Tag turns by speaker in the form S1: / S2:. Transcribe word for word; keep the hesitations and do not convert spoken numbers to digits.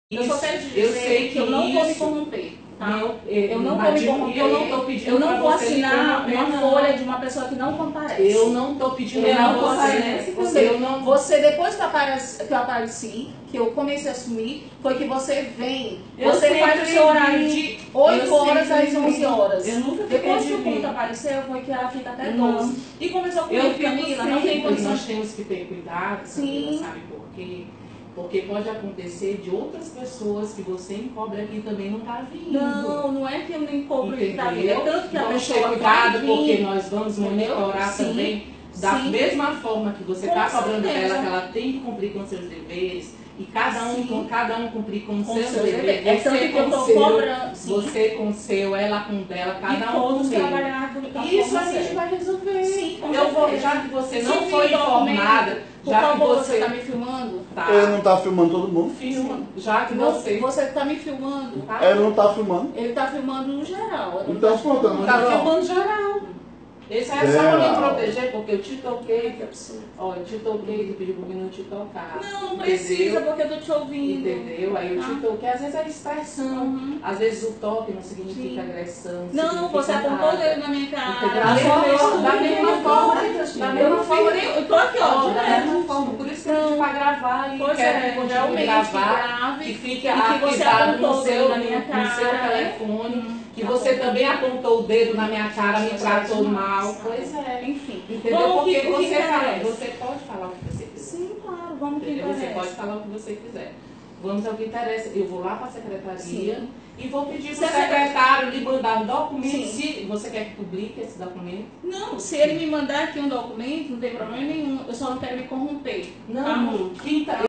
S1: Eu só quero te dizer
S2: eu sei que,
S1: que eu não vou me
S2: isso,
S1: corromper. Tá?
S2: Meu,
S1: eu não vou me corromper.
S2: Eu não estou pedindo
S1: Eu não vou
S2: você
S1: assinar uma
S2: não.
S1: folha de uma pessoa que não comparece.
S2: Eu não estou pedindo
S1: eu
S2: para
S1: não
S2: você.
S1: Você,
S2: eu não...
S1: você, depois que eu, apareci, que eu apareci, que eu comecei a assumir, foi que você vem.
S2: Eu
S1: você faz o seu horário de oito horas às onze horas.
S2: Eu nunca
S1: Depois que o
S2: ponto
S1: ponto apareceu, foi que ela fica até
S2: não.
S1: doze. E começou comigo, Camila, não tem condição.
S2: Nós temos que ter cuidado, Camila, sabe por quê? Porque pode acontecer de outras pessoas que você encobre aqui também não está vindo.
S1: Não, não é que eu nem cobro ele para vir. É tanto que a
S2: vamos
S1: pessoa
S2: ter cuidado,
S1: vai vir,
S2: porque nós vamos monitorar
S1: Sim.
S2: também. Da
S1: Sim.
S2: mesma forma que você está cobrando
S1: certeza.
S2: dela, que ela tem que cumprir com seus deveres, e cada um, com, cada um cumprir com,
S1: com
S2: seus
S1: seu
S2: deveres.
S1: dever. É tanto
S2: Você
S1: que eu
S2: com
S1: tô
S2: seu,
S1: cobrando. Sim.
S2: Você com o seu, ela com o dela, cada
S1: e
S2: um
S1: todos
S2: com o seu.
S1: trabalhar da
S2: Isso
S1: forma
S2: a gente
S1: certa.
S2: vai resolver.
S1: Sim, com
S2: eu vou,
S1: certeza.
S2: já que você não
S1: Se
S2: foi
S1: vir documento,
S2: informada,
S1: por
S2: já
S1: favor,
S2: que você
S1: está me filmando?
S2: Tá.
S3: Ele não tá filmando todo mundo?
S2: Filma. Já que
S1: Não,
S2: você
S1: você está me filmando?
S2: tá,
S3: Ele não tá filmando.
S1: Ele está filmando no geral. ele
S3: Então,
S1: não tá
S3: pronto,
S1: filmando
S2: tá
S1: geral.
S2: filmando geral. Esse aí é só para me
S3: Geral.
S2: proteger, porque eu te toquei.
S1: Que absurdo.
S2: Ó, eu te toquei, tu pediu pra mim não te tocar.
S1: Não, não precisa,
S2: Entendeu?
S1: porque eu tô te ouvindo.
S2: Entendeu? Aí eu
S1: Tá.
S2: te toquei, às vezes é dispersão.
S1: Uhum.
S2: Às vezes o toque não significa
S1: Sim.
S2: agressão.
S1: Não,
S2: significa
S1: você apontou o
S2: nada.
S1: dedo na minha cara.
S2: Entendeu?
S1: Da mesma forma, da mesma forma, da
S2: eu
S1: mesma
S2: não
S1: forma,
S2: fiz.
S1: eu tô aqui, ó,
S2: Ó, da
S1: direto.
S2: mesma forma, por isso que eu pedi pra gravar e
S1: Pois
S2: quero
S1: é,
S2: que continue
S1: realmente,
S2: gravar,
S1: que grave,
S2: que fique
S1: e que você
S2: arquivado
S1: apontou
S2: no
S1: o dedo
S2: seu,
S1: na minha
S2: no seu
S1: cara.
S2: telefone,
S1: Hum,
S2: que
S1: tá
S2: você
S1: bom.
S2: também apontou o dedo na minha cara, me
S1: Mas
S2: tratou
S1: é
S2: mal.
S1: demais,
S2: Pois
S1: tá bom.
S2: é.
S1: Enfim,
S2: Entendeu?
S1: vamos
S2: Porque
S1: que, o que
S2: você, fala,
S1: interessa.
S2: você pode falar o que você quiser.
S1: Sim, claro, vamos que
S2: Entendeu? Você
S1: interessa.
S2: pode falar o que você quiser. Vamos ao que interessa. Eu vou lá para a secretaria
S1: Sim.
S2: e vou pedir
S1: Se
S2: para o
S1: a secre-
S2: secretário lhe mandar um documento.
S1: Sim.
S2: Se você quer que publique esse documento.
S1: Não, se ele me mandar aqui um documento, não tem problema nenhum. Eu só não quero me corromper.
S2: Não,
S1: Tá bom.
S2: quinta,